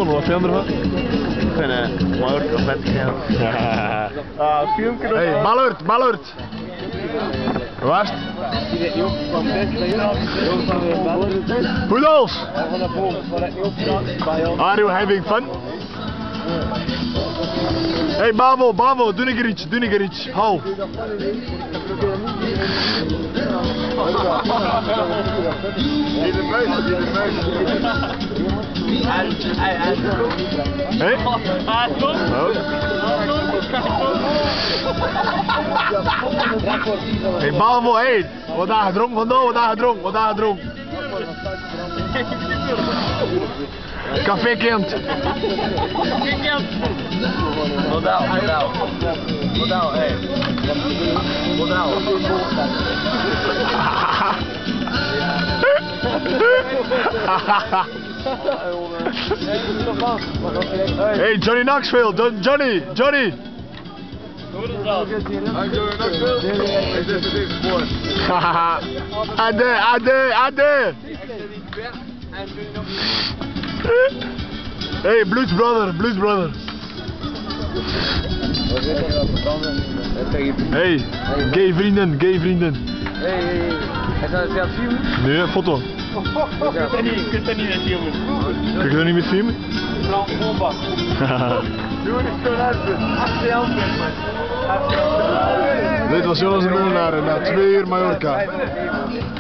Wat vind je ervan? Ik vind Mallorca vet geil. Filmpje nog. Hey, Ballard! Waar is het? Poedels! Are you having fun? Hey Bavo, doe een keer iets, hou. Hey? Hey Bavo, hey! Wat daar gedronken vandaag, wat daar gedronken? Café Kent. Model, hey. Model. Hey, Johnny Knoxville, Johnny! Ade! Hey, Blues Brother! Hey, gay vrienden! Hey, hij zou het zelf filmen? Nee, foto. Je kunt dat niet met filmen. Kun je dat niet met filmen? Frank Bomba. Doe het gewoon uit. Dit was Jonas en Molenaar na 2 uur Mallorca.